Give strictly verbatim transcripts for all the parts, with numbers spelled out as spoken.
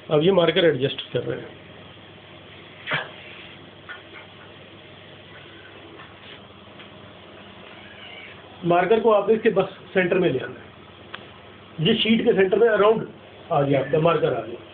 अब ये marker adjust कर रहे हैं। मार्कर को आपने इसके बस सेंटर में ले आना है। ये शीट के सेंटर में अराउंड आ गया, आपका मार्कर आ गया।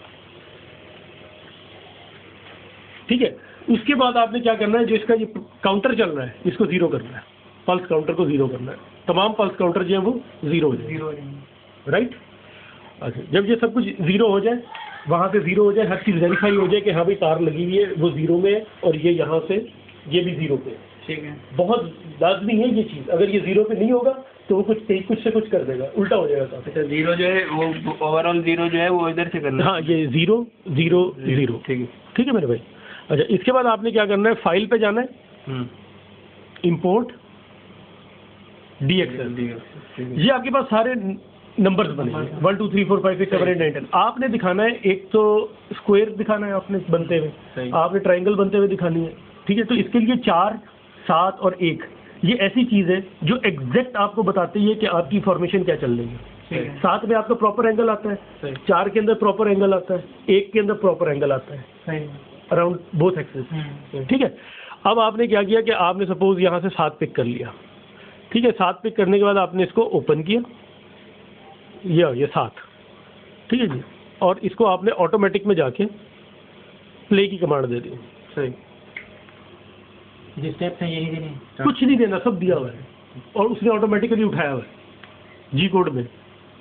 ठीक है, उसके बाद आपने क्या करना है, जो इसका ये काउंटर चल रहा है इसको जीरो करना है, पल्स काउंटर को जीरो करना है। तमाम पल्स काउंटर जो है वो जीरो हो जाए, राइट। अच्छा, जब ये सब कुछ जीरो हो जाए, वहाँ से जीरो हो जाए, हर चीज़ वेरीफाई हो जाए कि हाँ भाई तार लगी हुई है, वो जीरो में है, और ये यहाँ से ये भी जीरो पे है। ठीक है, बहुत लाजमी है ये चीज़। अगर ये जीरो पे नहीं होगा तो वो कुछ कुछ से कुछ कर देगा, उल्टा हो जाएगा। अच्छा, जीरो जो है वो ओवरऑल जीरो जो है वो इधर से करना है। हाँ, ये जीरो जीरो जीरो, ठीक है, ठीक है मेरे भाई। अच्छा, इसके बाद आपने क्या करना है, फाइल पे जाना है, इंपोर्ट डी एक्स एल। ये आपके पास सारे नंबर्स बने हैं, one two three four five six seven eight nine ten. आपने दिखाना है, एक तो स्क्वायर दिखाना है आपने बनते हुए, आपने ट्रायंगल बनते हुए दिखानी है। ठीक है, तो इसके लिए चार, सात और एक, ये ऐसी चीज़ है जो एग्जैक्ट आपको बताती है कि आपकी फॉर्मेशन क्या चल रही है। सात में आपका प्रॉपर एंगल आता है, चार के अंदर प्रॉपर एंगल आता है, एक के अंदर प्रॉपर एंगल आता है अराउंड बोथ एक्सिस। ठीक है, अब आपने क्या किया कि आपने सपोज यहाँ से सात पिक कर लिया। ठीक है, सात पिक करने के बाद आपने इसको ओपन किया, ये ये सात, ठीक है जी, और इसको आपने ऑटोमेटिक में जाके प्ले की कमांड दे दी। सही, जिस स्टेप से यही देने, कुछ नहीं देना, सब दिया हुआ है और उसने ऑटोमेटिकली उठाया हुआ है जी कोड में।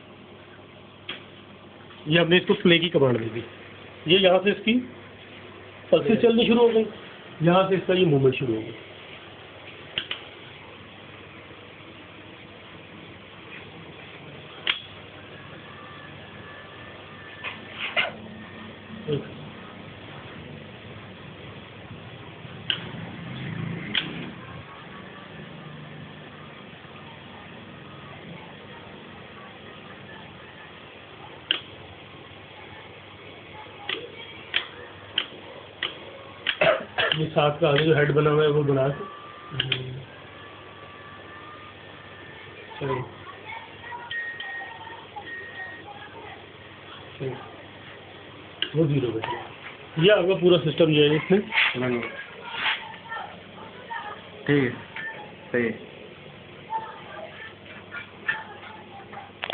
ये हमने इसको प्ले की कमांड दे दी, ये यहाँ से इसकी पल्सेस चलनी शुरू हो गई, यहाँ से इसका ये मूवमेंट शुरू हो गई। ये सात का आगे जो हेड बना हुआ है वो बना के सही, वो जीरो बैठे। ये आपका पूरा सिस्टम जो है इसमें ठीक है, सही है।